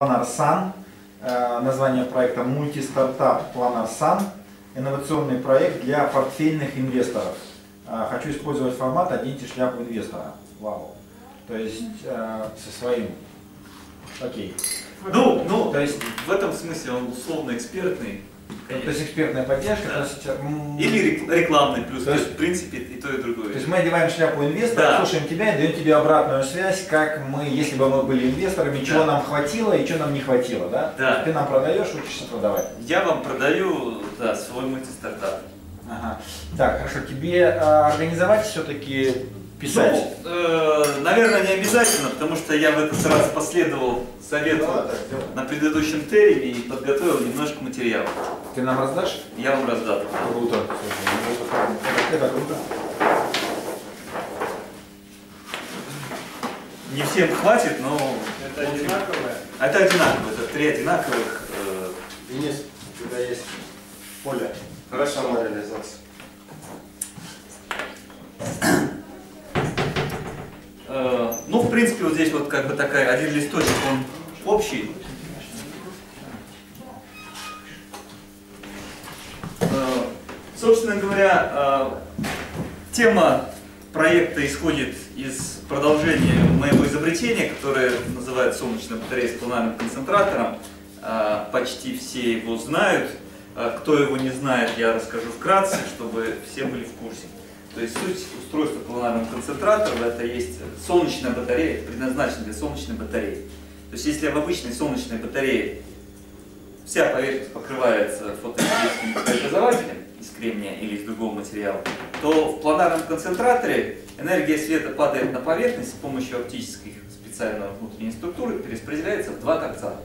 Planar Sun. Название проекта Multi-Startup Planar Sun. Инновационный проект для портфельных инвесторов. Хочу использовать формат «Оденьте шляпу инвестора». Вау. То есть со своим. Окей. Ну, то есть в этом смысле он условно экспертный. Конечно. То есть экспертная поддержка. Да. То есть, или рекламный плюс. То есть, в принципе, и то, и другое. То есть мы одеваем шляпу инвестора, да. слушаем тебя и даем тебе обратную связь, как мы, если бы мы были инвесторами, чего да. нам хватило и чего нам не хватило, да? Да. Ты нам продаешь, учишься продавать. Я вам продаю, да, свой мультистартап. Ага. Так, хорошо. Тебе организовать все-таки писать? Наверное, не обязательно, потому что я в этот раз последовал совету на предыдущем тереме и подготовил немножко материала. Ты нам раздашь? Я вам раздам. Круто. Это круто. Не всем хватит, но... Это одинаковое? Это одинаково, это 3 одинаковых. Денис, у тебя есть поле. Хорошо, самореализация. Ну, в принципе, вот здесь вот как бы такая, один листочек, он общий. Собственно говоря, тема проекта исходит из продолжения моего изобретения, которое называется солнечная батарея с планарным концентратором. Почти все его знают. Кто его не знает, я расскажу вкратце, чтобы все были в курсе. То есть суть устройства планарного концентратора — это есть солнечная батарея, предназначена для солнечной батареи. То есть если в обычной солнечной батарее вся поверхность покрывается фотоэлектрическим преобразователем из кремния или из другого материала, то в планарном концентраторе энергия света падает на поверхность с помощью оптической специальной внутренней структуры, перераспределяется в 2 торца.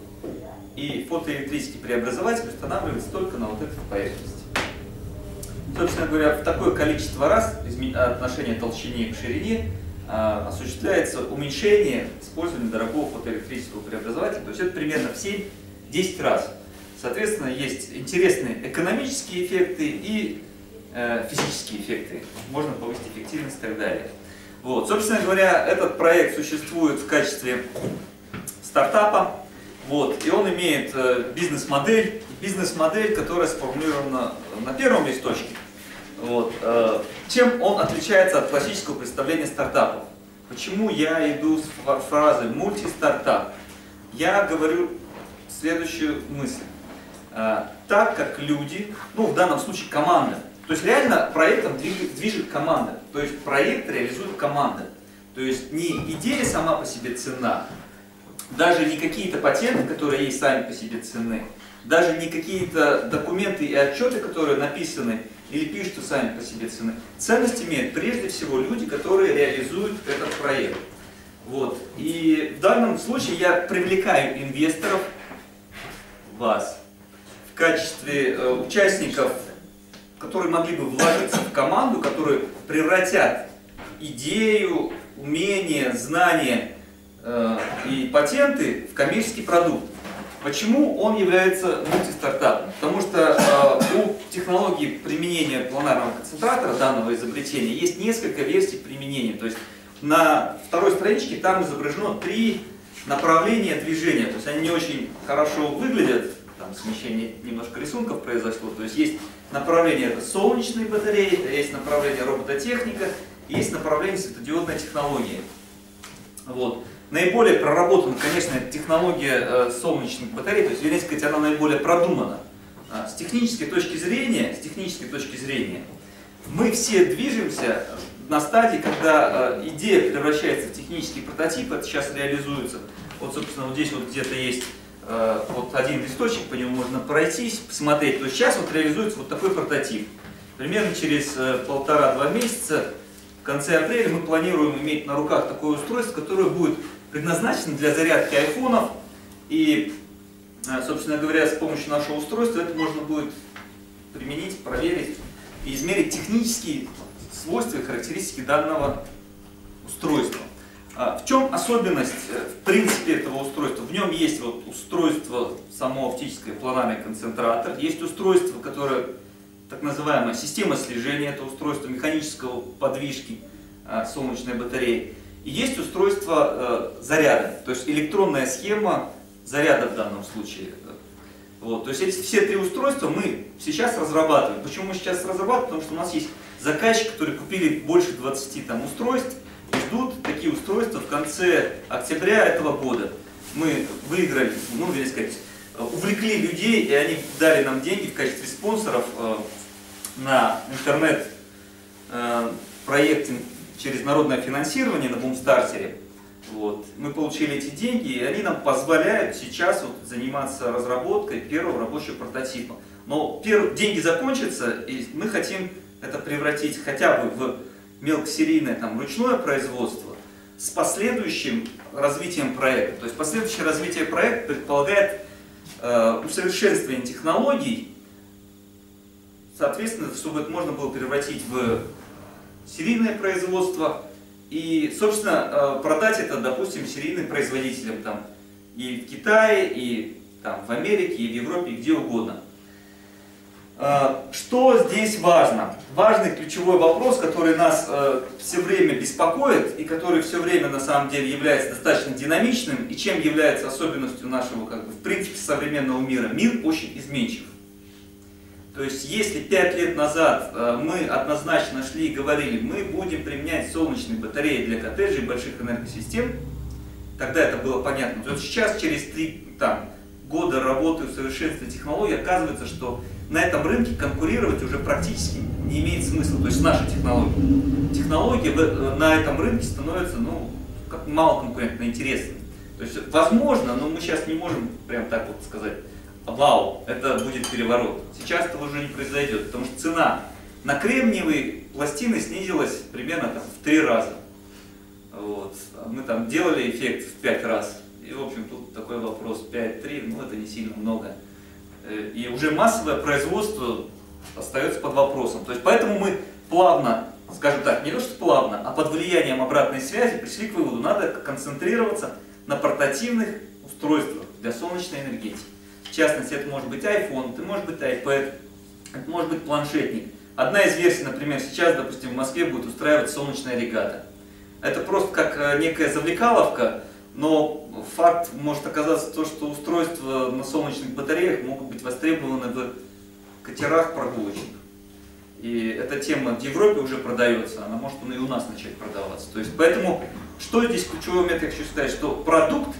И фотоэлектрический преобразователь устанавливается только на вот этой поверхности. Собственно говоря, в такое количество раз отношение толщины к ширине осуществляется уменьшение использования дорогого фотоэлектрического преобразователя. То есть это примерно в 7-10 раз. Соответственно, есть интересные экономические эффекты и физические эффекты. Можно повысить эффективность и так далее. Вот. Собственно говоря, этот проект существует в качестве стартапа. Вот. И он имеет бизнес-модель, которая сформулирована на первом листочке. Вот. Чем он отличается от классического представления стартапов? Почему я иду с фразы «мультистартап»? Я говорю следующую мысль. Так как люди, ну в данном случае команда, то есть реально проектом движет команда, то есть проект реализует команда. То есть не идея сама по себе ценна, даже не какие-то патенты, которые есть сами по себе ценны, даже не какие-то документы и отчеты, которые написаны или пишутся сами по себе ценны. Ценность имеют прежде всего люди, которые реализуют этот проект. Вот. И в данном случае я привлекаю инвесторов, вас, в качестве участников, которые могли бы вложиться в команду, которые превратят идею, умение, знания и патенты в коммерческий продукт. Почему он является мультистартапом? Потому что у технологии применения планарного концентратора, данного изобретения, есть несколько версий применения. То есть на второй страничке там изображено 3 направления движения. То есть они не очень хорошо выглядят, там смещение немножко рисунков произошло. То есть есть направление солнечной батареи, есть направление робототехника, есть направление светодиодной технологии. Вот. Наиболее проработана, конечно, технология солнечных батарей, то есть, вернее сказать, она наиболее продумана. С технической точки зрения, мы все движемся на стадии, когда идея превращается в технический прототип, это сейчас реализуется. Вот, собственно, вот здесь вот где-то есть вот один листочек, по нему можно пройтись, посмотреть. То есть сейчас вот реализуется вот такой прототип. Примерно через 1,5-2 месяца, в конце апреля, мы планируем иметь на руках такое устройство, которое будет предназначено для зарядки айфонов. И, собственно говоря, с помощью нашего устройства это можно будет применить, проверить и измерить технические свойства и характеристики данного устройства. В чем особенность, в принципе, этого устройства? В нем есть вот устройство, само оптическое планарный концентратор, есть устройство, которое так называемая система слежения, это устройство механического подвижки солнечной батареи. И есть устройство заряда, то есть электронная схема заряда в данном случае. Вот. То есть эти все три устройства мы сейчас разрабатываем. Почему мы сейчас разрабатываем? Потому что у нас есть заказчики, которые купили больше 20 там, устройств и ждут такие устройства в конце октября этого года. Мы выиграли, ну, вернее сказать, увлекли людей, и они дали нам деньги в качестве спонсоров на интернет-проекте через народное финансирование на Бумстартере. Вот. Мы получили эти деньги, и они нам позволяют сейчас вот заниматься разработкой первого рабочего прототипа. Но деньги закончатся, и мы хотим это превратить хотя бы в мелкосерийное там, ручное производство с последующим развитием проекта. То есть последующее развитие проекта предполагает усовершенствование технологий, соответственно, чтобы это можно было превратить в серийное производство и, собственно, продать это, допустим, серийным производителям там, и в Китае, и там, в Америке, и в Европе, и где угодно. Что здесь важно? Важный ключевой вопрос, который нас все время беспокоит и который все время на самом деле является достаточно динамичным и чем является особенностью нашего, как бы, в принципе, современного мира. Мир очень изменчив. То есть, если 5 лет назад мы однозначно шли и говорили, мы будем применять солнечные батареи для коттеджей и больших энергосистем, тогда это было понятно. То сейчас, через 3 года работы в совершенстве технологий, оказывается, что на этом рынке конкурировать уже практически не имеет смысла. То есть наши технологии. Технологии на этом рынке становятся мало конкурентно интересными. То есть возможно, но мы сейчас не можем прям так вот сказать, вау, это будет переворот. Сейчас этого уже не произойдет, потому что цена на кремниевые пластины снизилась примерно в 3 раза. Вот. Мы там делали эффект в 5 раз. И, в общем, тут такой вопрос 5-3, ну это не сильно много. И уже массовое производство остается под вопросом. То есть поэтому мы плавно, скажем так, не то что плавно, а под влиянием обратной связи пришли к выводу, надо концентрироваться на портативных устройствах для солнечной энергетики. В частности, это может быть iPhone, это может быть iPad, это может быть планшетник. Одна из версий, например, сейчас, допустим, в Москве будет устраивать солнечная регата. Это просто как некая завлекаловка, но факт может оказаться то, что устройства на солнечных батареях могут быть востребованы в катерах прогулочных. И эта тема в Европе уже продается, она может и у нас начать продаваться. То есть, поэтому, что здесь ключевой момент, я хочу сказать, что продукт,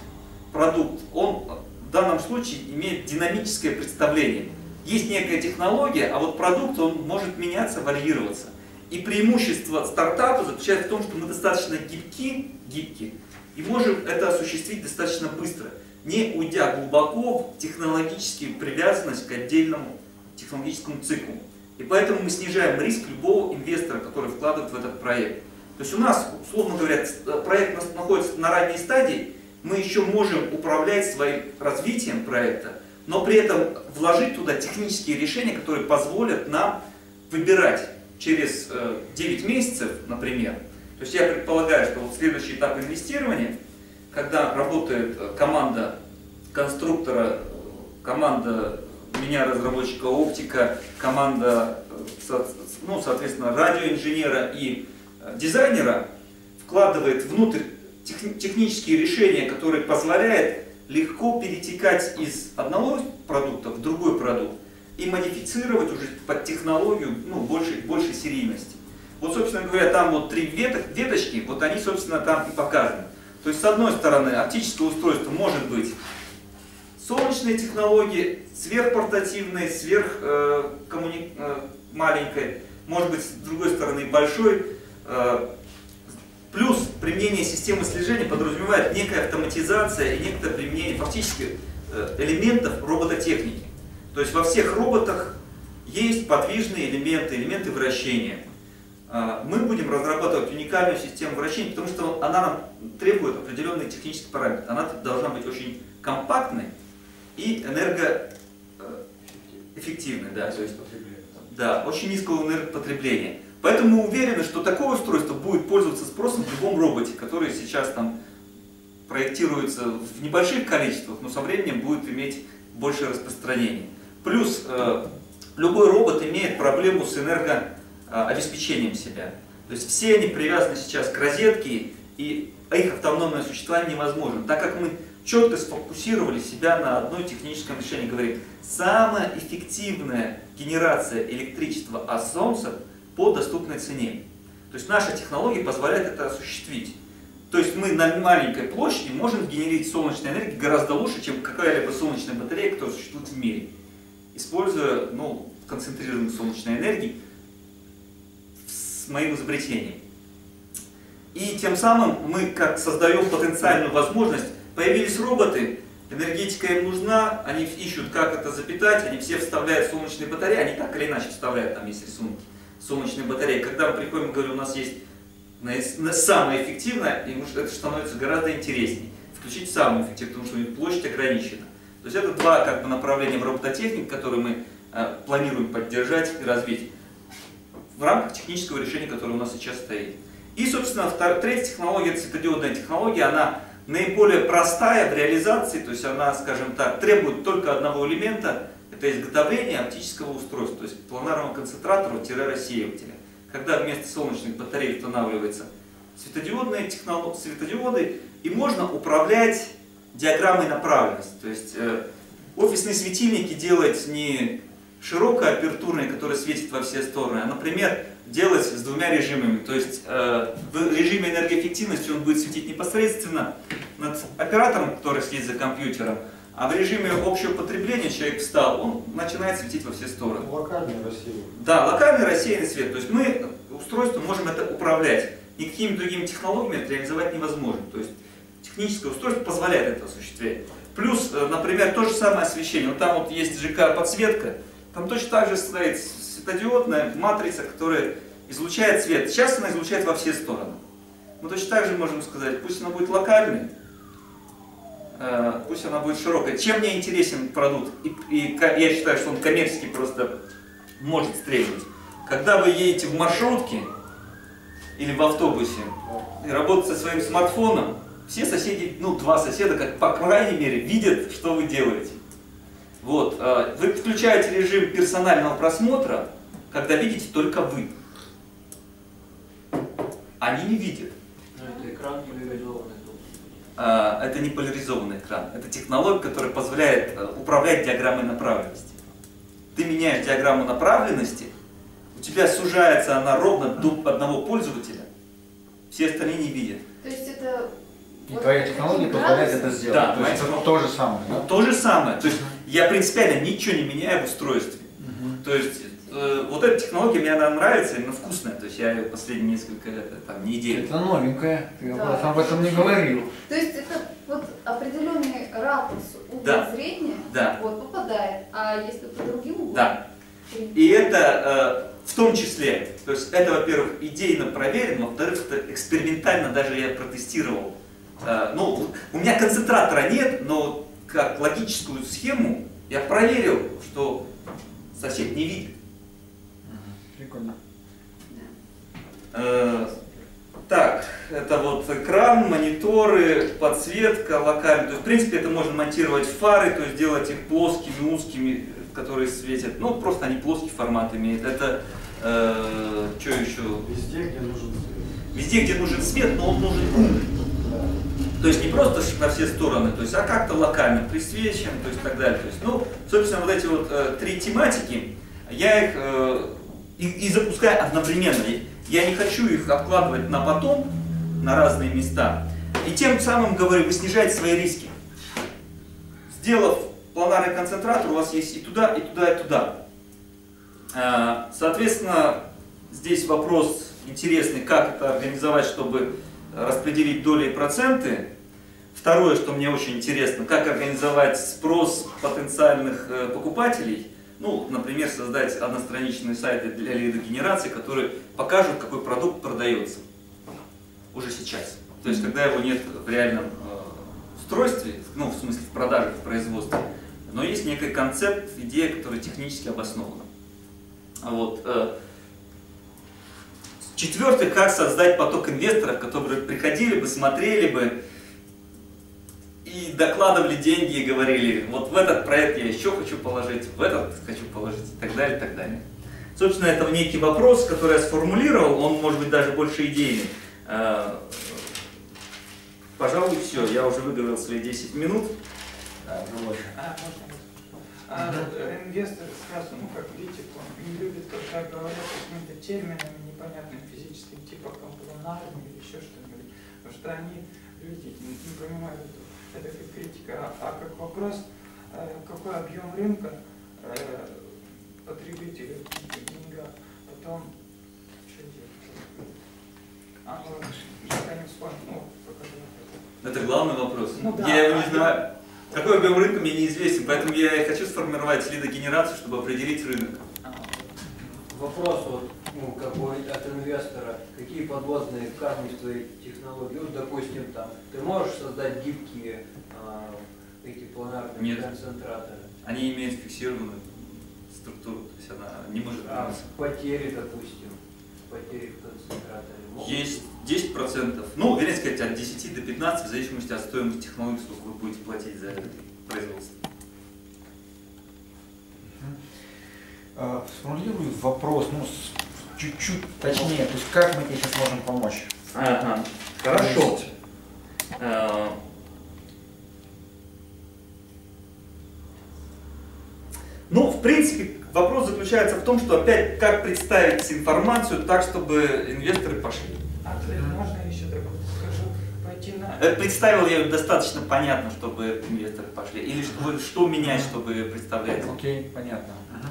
он в данном случае имеет динамическое представление. Есть некая технология, а вот продукт, он может меняться, варьироваться. И преимущество стартапа заключается в том, что мы достаточно гибки, и можем это осуществить достаточно быстро, не уйдя глубоко в технологическую привязанность к отдельному технологическому циклу. И поэтому мы снижаем риск любого инвестора, который вкладывает в этот проект. То есть у нас, условно говоря, проект находится на ранней стадии, мы еще можем управлять своим развитием проекта, но при этом вложить туда технические решения, которые позволят нам выбирать через 9 месяцев, например. То есть я предполагаю, что вот следующий этап инвестирования, когда работает команда конструктора, команда меня, разработчика оптика, команда, ну, соответственно, радиоинженера и дизайнера, вкладывает внутрь технические решения, которые позволяют легко перетекать из одного продукта в другой продукт и модифицировать уже под технологию, ну, большей серийности. Вот, собственно говоря, там вот 3 веточки, вот они, собственно, там и показаны. То есть, с одной стороны, оптическое устройство может быть солнечные технологии, сверхпортативные, маленькое, может быть, с другой стороны, большой. Плюс применение системы слежения подразумевает некая автоматизация и некоторое применение фактически элементов робототехники. То есть во всех роботах есть подвижные элементы вращения. Мы будем разрабатывать уникальную систему вращения, потому что она нам требует определенные технические параметры. Она должна быть очень компактной и энергоэффективной. Да, то есть, да, очень низкого энергопотребления. Поэтому мы уверены, что такое устройство будет пользоваться спросом в любом роботе, который сейчас там проектируется в небольших количествах, но со временем будет иметь большее распространение. Плюс любой робот имеет проблему с энергообеспечением себя. То есть все они привязаны сейчас к розетке, и их автономное существование невозможно. Так как мы четко сфокусировали себя на одной техническом решении. Говорим, самая эффективная генерация электричества от Солнца по доступной цене. То есть наша технология позволяет это осуществить. То есть мы на маленькой площади можем генерировать солнечную энергию гораздо лучше, чем какая-либо солнечная батарея, которая существует в мире, используя концентрированную солнечную энергию с моим изобретением. И тем самым мы как создаем потенциальную возможность. Появились роботы, энергетика им нужна, они ищут, как это запитать, они все вставляют солнечные батареи, они так или иначе вставляют, там есть рисунок солнечные батареи. Когда мы приходим и говорим, у нас есть самое эффективное, и это становится гораздо интереснее. Включить самую эффективную, потому что у них площадь ограничена. То есть это два направления в робототехнике, которые мы планируем поддержать и развить в рамках технического решения, которое у нас сейчас стоит. И, собственно, третья технология, это светодиодная технология, она наиболее простая в реализации, то есть она, скажем так, требует только одного элемента, это изготовление оптического устройства, то есть планарного концентратора-рассеивателя. Когда вместо солнечных батарей устанавливаются светодиоды, и можно управлять диаграммой направленности. То есть офисные светильники делать не широкоапертурные, которые светят во все стороны, а, например, делать с двумя режимами. То есть в режиме энергоэффективности он будет светить непосредственно над оператором, который сидит за компьютером, а в режиме общего потребления человек встал, он начинает светить во все стороны. Локальный рассеянный. Да, локальный рассеянный свет. То есть мы устройство можем это управлять. Никакими другими технологиями это реализовать невозможно. То есть техническое устройство позволяет это осуществлять. Плюс, например, то же самое освещение. Вот там вот есть ЖК-подсветка, там точно так же стоит светодиодная матрица, которая излучает свет. Сейчас она излучает во все стороны. Мы точно так же можем сказать, пусть она будет локальной, пусть она будет широкой. Чем мне интересен продукт, и я считаю, что он коммерчески просто может стрельнуть. Когда вы едете в маршрутке или в автобусе и работаете со своим смартфоном, все соседи, два соседа, как по крайней мере, видят, что вы делаете. Вот. Вы включаете режим персонального просмотра, когда видите только вы. Они не видят. Это экран поляризованный. Это не поляризованный экран. Это технология, которая позволяет управлять диаграммой направленности. Ты меняешь диаграмму направленности, у тебя сужается она ровно до одного пользователя, все остальные не видят. То есть это... И твоя технология позволяет это сделать. Да, то есть это то же самое. Да? То же самое. То есть я принципиально ничего не меняю в устройстве. То есть вот эта технология мне она нравится, именно вкусная. То есть я ее последние несколько недель. Это новенькая, ты Да. об этом не говорил. То есть это вот определенный ракурс угла зрения попадает, а если по другим углам? Да. И это в том числе, то есть это, во-первых, идейно проверено, во-вторых, это экспериментально даже я протестировал. У меня концентратора нет, но как логическую схему я проверил, что сосед не видит. Прикольно. Так, это вот экран, мониторы, подсветка локальная. То есть, в принципе, это можно монтировать в фары, то есть делать их плоскими, узкими, которые светят. Просто они плоский формат имеют. Это что еще? Везде, где нужен свет. Везде, где нужен свет, но он нужен умный. То есть не просто во все стороны, то есть, а как-то локально присвечен, то есть так далее. То есть, собственно, вот эти вот три тематики, я их и запускаю одновременно. Я не хочу их откладывать на потом, на разные места. И тем самым, говорю, вы снижаете свои риски. Сделав планарный концентратор, у вас есть и туда, и туда, и туда. Соответственно, здесь вопрос интересный, как это организовать, чтобы распределить доли и проценты. Второе, что мне очень интересно, как организовать спрос потенциальных покупателей. Например, создать одностраничные сайты для лидогенерации, которые покажут, какой продукт продается уже сейчас. То есть, когда его нет в реальном устройстве, в смысле в продаже, в производстве, но есть некий концепт, идея, которая технически обоснована. Четвертое, как создать поток инвесторов, которые приходили бы, смотрели бы и докладывали деньги и говорили, вот в этот проект я еще хочу положить, в этот хочу положить и так далее, и так далее. Собственно, это некий вопрос, который я сформулировал, он может быть даже больше идейный. пожалуй, все. Я уже выговорил свои 10 минут. Инвесторы сразу, ну как видите, не любят, когда говорят какими-то терминами непонятными физическим, типа компланарным или еще что-нибудь, потому что они, люди, не понимают, это как критика, а как вопрос, какой объем рынка потребителя в деньгах, потом что делать? Я не вспомнил, Это главный вопрос. Ну, да, я его не знаю. Какой объем рынка мне неизвестен, поэтому я и хочу сформировать лидогенерацию, чтобы определить рынок. Вопрос вот, ну, какой от инвестора, какие подводные камни в твоей технологии? Вот, допустим, там, ты можешь создать гибкие эти планарные концентраторы? Они имеют фиксированную структуру, то есть она не может меняться. Потери, допустим, потери в концентраторе могут? Есть 10%, ну, вернее сказать, от 10 до 15, в зависимости от стоимости технологии, сколько вы будете платить за это производство. Сформулирую вопрос, ну, чуть-чуть точнее, то есть как мы тебе сейчас можем помочь? Ага, хорошо. Ну, в принципе, вопрос заключается в том, что опять как представить информацию так, чтобы инвесторы пошли. Можно еще так скажу, пойти на... Представил я ее достаточно понятно, чтобы инвесторы пошли? Или что менять, чтобы представлять? Окей, понятно.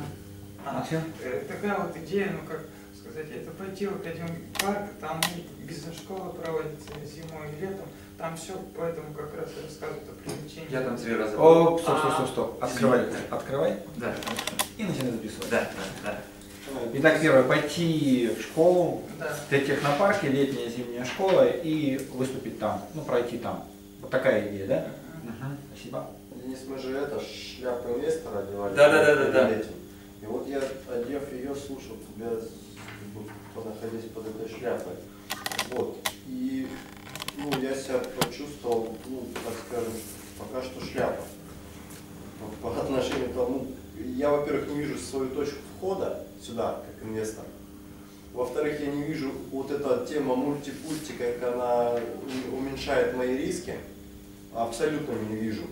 Такая вот идея, ну как сказать, это пойти в академпарк, там бизнес-школа проводится зимой и летом, там все поэтому как раз рассказывают о привлечении. Я там 3 раза. О, стоп. Открывай. Да. И начинай записывать. Да. Итак, первое, пойти в школу, Да. в технопарке, летняя, зимняя школа, и выступить там, ну, пройти там. Вот такая идея, да? Спасибо. Денис, мы же это, шляпу инвестора одевали. Да. И вот я, одев ее, слушал тебя, находясь под этой шляпой. Вот. И ну, я себя почувствовал, ну, так скажем, пока что шляпа. По отношению к тому, я, во-первых, не вижу свою точку входа сюда, как инвестор. Во-вторых, я не вижу вот эта тема мультипульти, как она уменьшает мои риски. Абсолютно не вижу.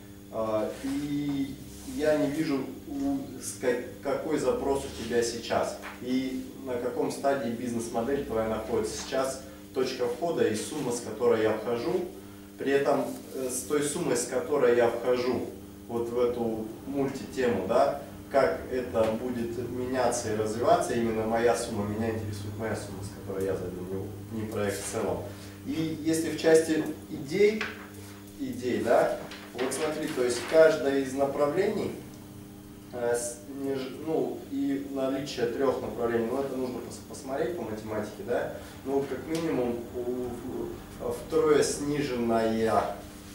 И я не вижу, какой запрос у тебя сейчас и на каком стадии бизнес-модель твоя находится сейчас, точка входа и сумма, с которой я вхожу. При этом с той суммой, с которой я вхожу вот в эту мультитему, да, как это будет меняться и развиваться, именно моя сумма, меня интересует моя сумма, с которой я зайду, не проект в целом. И если в части идей, да, вот смотри, то есть каждое из направлений, ну и наличие 3 направлений, ну это нужно посмотреть по математике, да, ну как минимум втрое сниженная,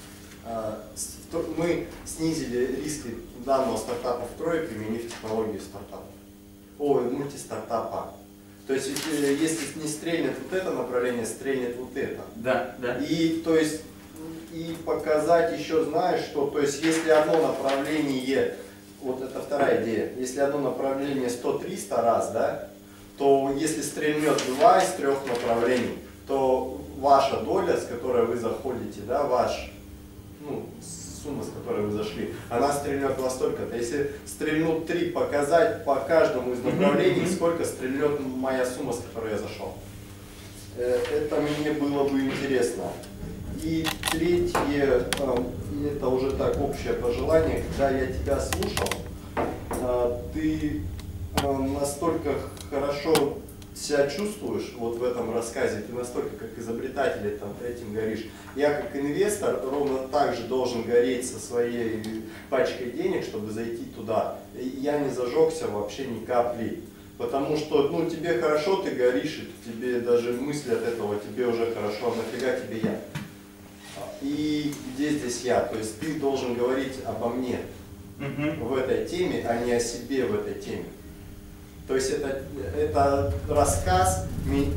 мы снизили риски данного стартапа втрое, применив технологию стартапа, мультистартапа. То есть если не стрельнет вот это направление, стрельнет вот это. Да. И то есть и показать еще, знаешь, что, то есть если одно направление, вот это вторая идея, если одно направление 100-300 раз, да, то если стрельнет 2 из 3 направлений, то ваша доля, с которой вы заходите, да, сумма, с которой вы зашли, она стрельнет во столько-то. Если стрельнут 3, показать по каждому из направлений, сколько стрельнет моя сумма, с которой я зашел. Это мне было бы интересно. И третье, это уже так общее пожелание, когда я тебя слушал, ты настолько хорошо себя чувствуешь вот в этом рассказе, ты настолько как изобретатель этим горишь. Я как инвестор ровно так же должен гореть со своей пачкой денег, чтобы зайти туда. И я не зажегся вообще ни капли. Потому что, ну, тебе хорошо, ты горишь, и тебе даже мысли от этого, тебе уже хорошо, а нафига тебе я? И где здесь я? То есть ты должен говорить обо мне в этой теме, а не о себе в этой теме. То есть это рассказ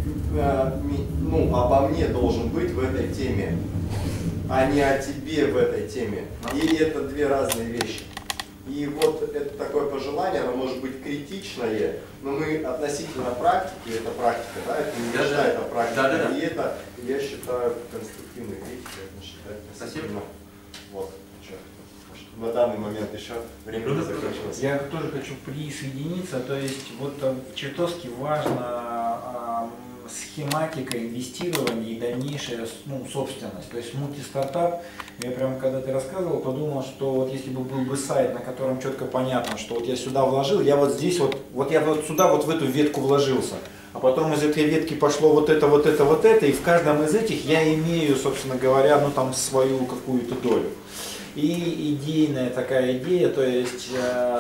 обо мне должен быть в этой теме, а не о тебе в этой теме. И это 2 разные вещи. И вот это такое пожелание, оно может быть критичное, но мы относительно практики, это практика, да, это не мечта, это практика, и это, я считаю, конструктивной критикой, это считаю конструктивно. Вот, на данный момент еще время не закончилось. Я тоже хочу присоединиться, то есть вот чертовски важно схематика инвестирования и дальнейшая собственность. То есть мультистартап, я прям когда ты рассказывал, подумал, что вот если бы был бы сайт, на котором четко понятно, что вот я сюда вложил, я вот здесь вот я вот сюда вот в эту ветку вложился, а потом из этой ветки пошло вот это, вот это, вот это, и в каждом из этих я имею, собственно говоря, ну там свою какую-то долю. И идейная такая идея, то есть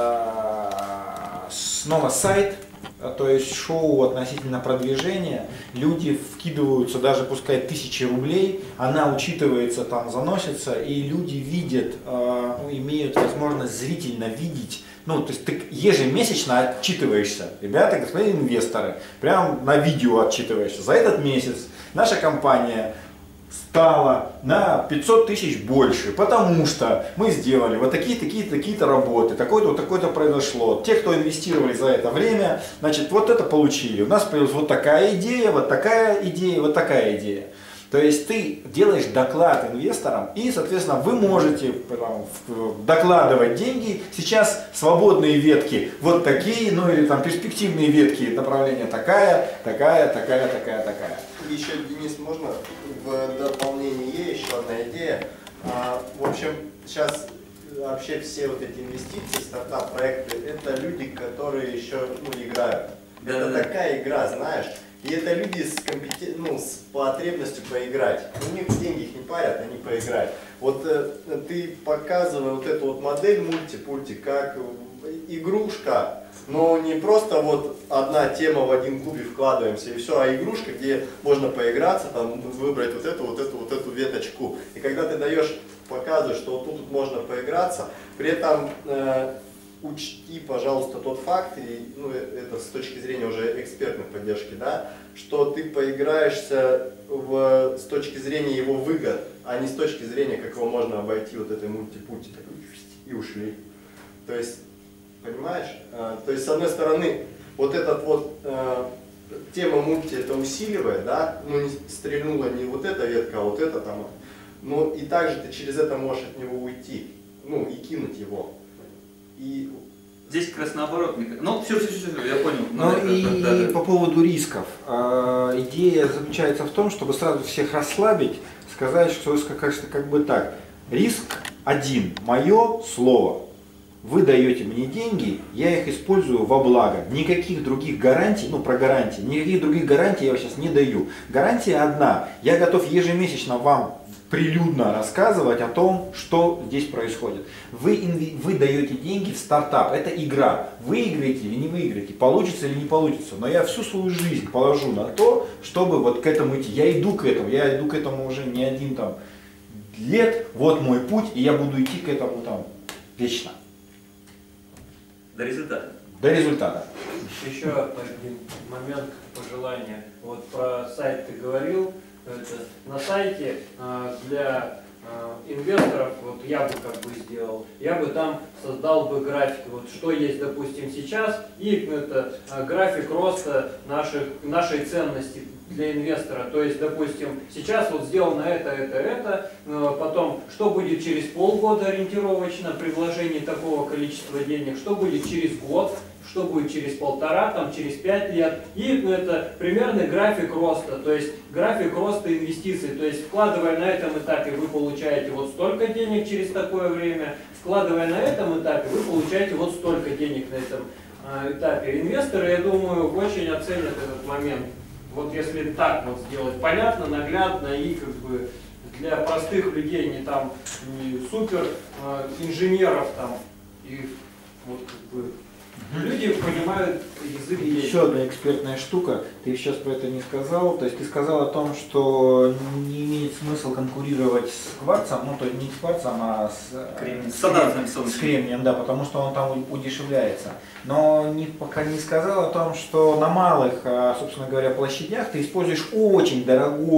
снова сайт, то есть шоу относительно продвижения, люди вкидываются даже пускай 1000 рублей, она учитывается, там заносится, и люди видят, имеют возможность зрительно видеть, ну то есть ты ежемесячно отчитываешься, ребята, господин инвесторы, прям на видео отчитываешься, за этот месяц наша компания стало на 500 тысяч больше, потому что мы сделали вот такие-то работы, такое-то, вот такое-то произошло. Те, кто инвестировали за это время, значит, вот это получили. У нас появилась вот такая идея, вот такая идея, вот такая идея. То есть ты делаешь доклад инвесторам, и, соответственно, вы можете докладывать деньги. Сейчас свободные ветки вот такие, ну или там перспективные ветки, направление такая. Еще, Денис, можно в дополнение еще одна идея. В общем, сейчас вообще все вот эти инвестиции, стартап-проекты, это люди, которые еще играют. Это такая игра, знаешь. И это люди с потребностью поиграть. У них деньги их не парят, они поиграют. Вот ты показывай вот эту вот модель мульти-пульти как игрушка, но не просто вот одна тема в один кубик вкладываемся и все, а игрушка, где можно поиграться, там выбрать вот эту веточку. И когда ты показываешь, что вот тут можно поиграться, при этом учти, пожалуйста, тот факт, и, это с точки зрения уже экспертной поддержки, да, что ты поиграешься с точки зрения его выгод, а не с точки зрения, как его можно обойти вот этой мульти-пульти, и ушли. То есть, понимаешь? То есть, с одной стороны, вот этот вот тема мульти это усиливает, да, не стрельнула не вот эта ветка, а вот эта там, но и также ты через это можешь от него уйти, и кинуть его. И здесь как раз наоборот. Ну, все, я понял. Ну и по поводу рисков. Идея заключается в том, чтобы сразу всех расслабить, сказать, что как бы так. Риск один, мое слово. Вы даете мне деньги, я их использую во благо. Никаких других гарантий, про гарантии, никаких других гарантий я сейчас не даю. Гарантия одна. Я готов ежемесячно вам прилюдно рассказывать о том, что здесь происходит. Вы даете деньги в стартап, это игра. Выиграете или не выиграете, получится или не получится. Но я всю свою жизнь положу на то, чтобы вот к этому идти. Я иду к этому уже не один лет, вот мой путь, и я буду идти к этому вечно. До результата. До результата. Еще один момент пожелания. Вот про сайт ты говорил. На сайте для инвесторов, вот я бы сделал, я бы там создал бы график, вот что есть, допустим, сейчас, и это график роста нашей ценности для инвестора. То есть, допустим, сейчас вот сделано это, потом, что будет через полгода ориентировочно при вложении такого количества денег, что будет через год, что будет через 1,5, через 5 лет. И это примерный график роста, то есть график роста инвестиций. То есть вкладывая на этом этапе, вы получаете вот столько денег через такое время, вкладывая на этом этапе, вы получаете вот столько денег на этом этапе. Инвесторы, я думаю, очень оценят этот момент. Вот если так вот сделать понятно, наглядно и для простых людей, не супер инженеров и вот люди понимают язык. Еще одна экспертная штука, ты сейчас про это не сказал, то есть ты сказал о том, что не имеет смысла конкурировать с кварцем, то есть не с кварцем, а с кремнием, да, потому что он там удешевляется. Но пока не сказал о том, что на малых, собственно говоря, площадях ты используешь очень дорогой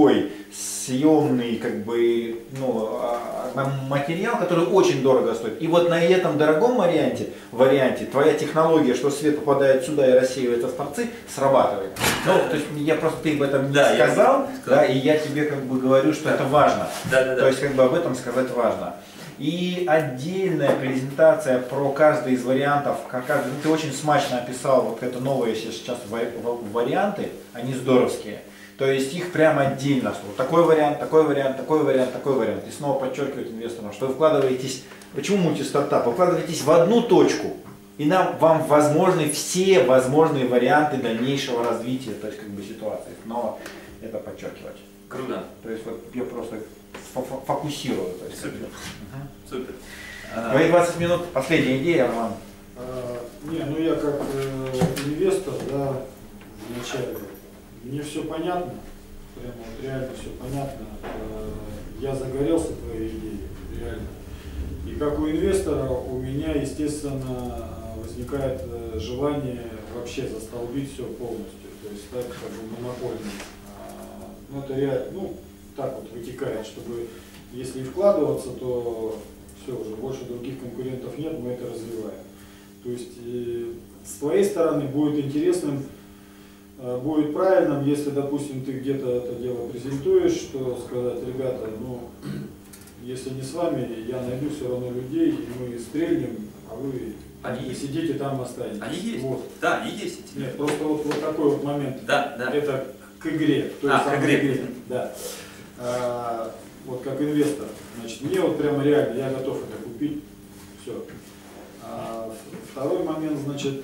съемный как бы, ну, материал, который очень дорого стоит. И вот на этом дорогом варианте твоя технология, что свет попадает сюда и рассеивается в торцы, срабатывает. Ну, то есть я просто, ты об этом не сказал, да, и я тебе как бы говорю, что это важно. То есть как бы об этом сказать важно. И отдельная презентация про каждый из вариантов, ты очень смачно описал вот это новые сейчас варианты, они здоровские. То есть их прямо отдельно, что такой вариант, такой вариант, такой вариант, такой вариант. И снова подчеркивать инвесторам, что вы вкладываетесь, почему мультистартап? Вы вкладываетесь в одну точку, и вам возможны все возможные варианты дальнейшего развития, то есть как бы ситуации. Но это подчеркивать. Круто. То есть вот я просто фокусирую. То есть, супер. Супер. Твои 20 минут, последняя идея, Роман. Не, ну я как инвестор, да, вначале, мне все понятно, прямо вот реально все понятно. Я загорелся твоей идеей, реально. И как у инвестора у меня, естественно, возникает желание вообще застолбить все полностью, то есть стать как бы монопольным. Ну это реально, ну так вот вытекает, чтобы если и вкладываться, то все, уже больше других конкурентов нет, мы это развиваем. То есть с твоей стороны будет интересным, будет правильным, если, допустим, ты где-то это дело презентуешь, что сказать, ребята, ну, если не с вами, я найду все равно людей, и мы стрельнем, а вы сидите там, останетесь. Они есть? Вот. Да, они есть. Нет, просто вот такой вот момент. Да, да. Это к игре. То есть к игре. Да. Вот как инвестор, значит, мне вот прямо реально, я готов это купить, все. Второй момент, значит,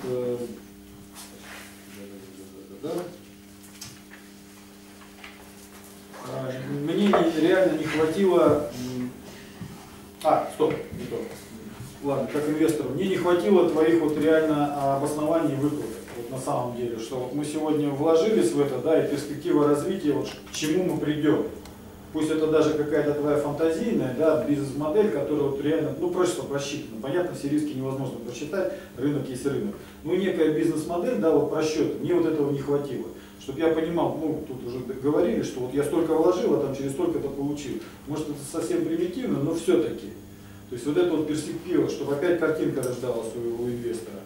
мне реально не хватило, стоп, не то. Ладно, как инвестору, мне не хватило твоих вот реально обоснований выкладок, вот на самом деле, что вот мы сегодня вложились в это, да, и перспектива развития, вот к чему мы придем. Пусть это даже какая-то твоя фантазийная, да, бизнес-модель, которая вот реально, ну, просто просчитана. Понятно, все риски невозможно просчитать, рынок есть рынок. Ну, некая бизнес-модель, да, вот просчет, мне вот этого не хватило. Чтобы я понимал, ну, тут уже говорили, что вот я столько вложил, а там через столько-то получил. Может, это совсем примитивно, но все-таки. То есть вот эта вот перспектива, чтобы опять картинка рождалась у инвестора.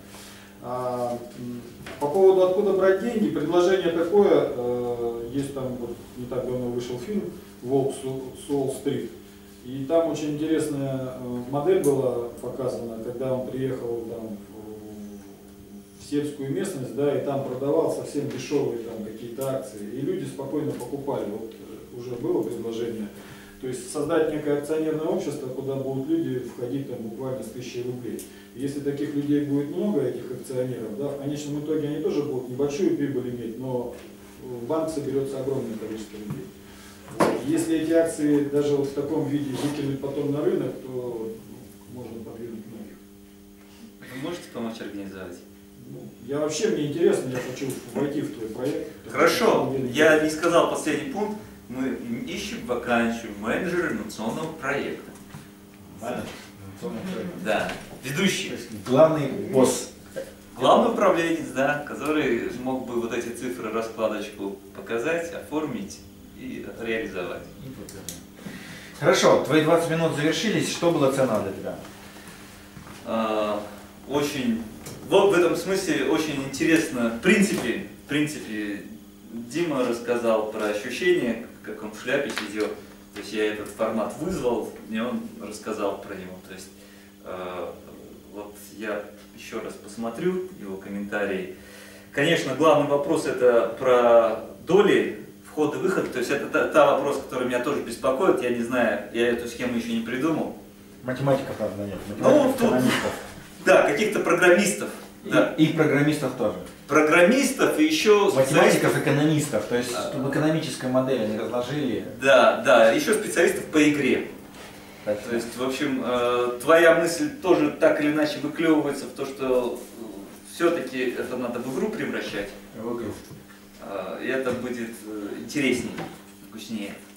По поводу откуда брать деньги, предложение такое, есть там, вот не так давно вышел фильм «Волк с Уолл-стрит», и там очень интересная модель была показана, когда он приехал там в сельскую местность, да, и там продавал совсем дешевые там какие-то акции, и люди спокойно покупали. Вот уже было предложение. То есть создать некое акционерное общество, куда будут люди входить там, буквально с 1000 рублей. Если таких людей будет много, этих акционеров, да, в конечном итоге они тоже будут небольшую прибыль иметь, но в банк соберется огромное количество людей. Вот. Если эти акции даже вот в таком виде выкинуть потом на рынок, то можно подвинуть многих. Вы можете помочь организовать? Ну, мне интересно, я хочу войти в твой проект. Хорошо, я не сказал последний пункт. Мы ищем вакансию менеджера инновационного проекта. Да, ведущий. Главный босс. Главный управленец, да, который мог бы вот эти цифры, раскладочку показать, оформить и реализовать. Хорошо, твои 20 минут завершились. Что было ценно для тебя? Очень, вот в этом смысле очень интересно, в принципе, Дима рассказал про ощущения, как он в шляпе сидел. То есть я этот формат вызвал, и он рассказал про него. То есть вот я еще раз посмотрю его комментарии. Конечно, главный вопрос это про доли, вход и выход. То есть это та вопрос, который меня тоже беспокоит. Я не знаю, я эту схему еще не придумал. Математиков, правда, нет. Ну, тут, да, каких-то программистов. Да. И программистов тоже. Программистов и еще... Математиков, экономистов, то есть в экономической модели они разложили. Да, еще специалистов по игре. Так, то есть, в общем, твоя мысль тоже так или иначе выклевывается в то, что все-таки это надо в игру превращать. В игру. И это будет интереснее, вкуснее.